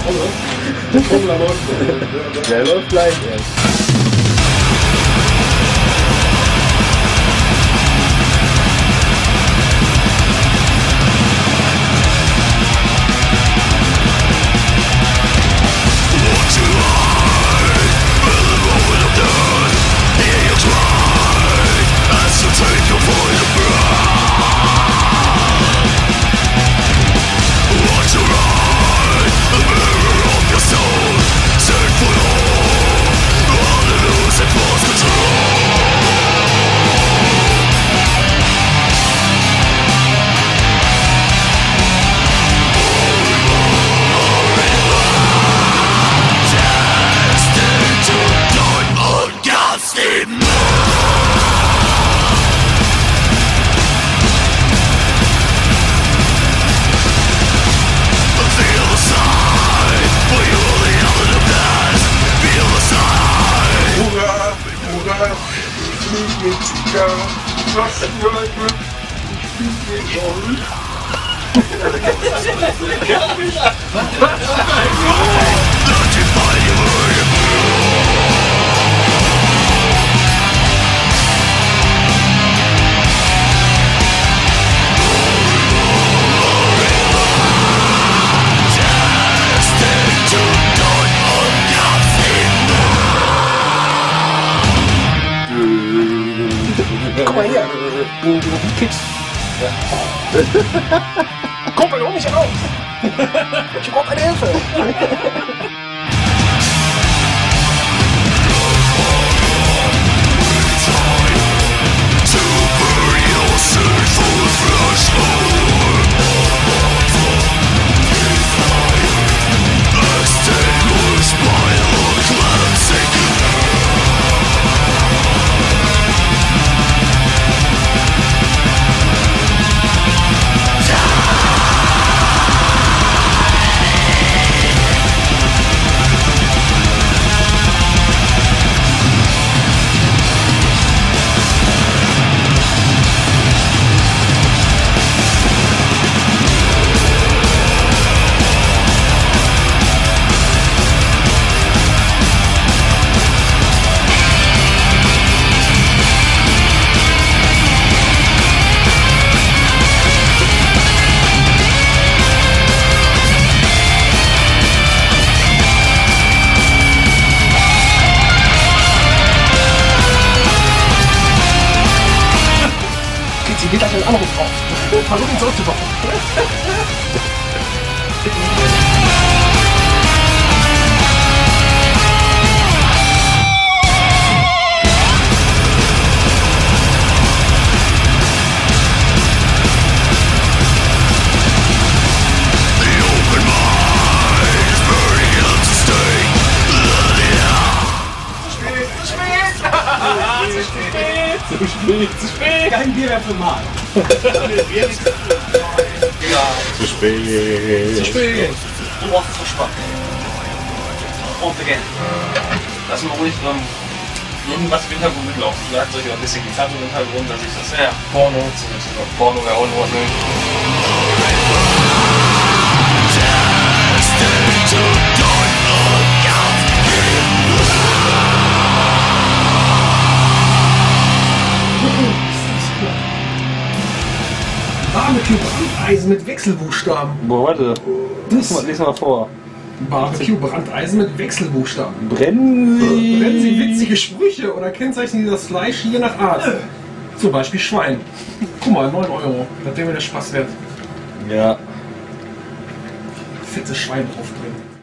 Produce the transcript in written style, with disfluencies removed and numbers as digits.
Der läuft gleich erst. Guck mal hier. Kids. Kumpel, hol mich heraus. Ich brauche eine Hilfe. Sie geht gleich einen Anruf auf. Versuch ihn zurückzukommen. Zu spät! Kein Bier mehr für Marc. Zu spät. Zu spät. Du brauchst Verspannt. Und again. Lass mal ruhig irgendwas im Hintergrund mitlaufen. Schlagzeug oder ein bisschen Gitarre im Hintergrund, dass ich das Porno zumindest. Porno wäre auch in Ordnung. Barbecue-Brandeisen mit Wechselbuchstaben. Boah, warte. Lies mal vor. Barbecue-Brandeisen mit Wechselbuchstaben. Brennen Sie! Brennen Sie witzige Sprüche oder kennzeichnen Sie das Fleisch je nach Art. Zum Beispiel Schwein. Guck mal, 9 €. Das wäre mir der Spaß wert. Ja. Fettes Schwein drauf drin.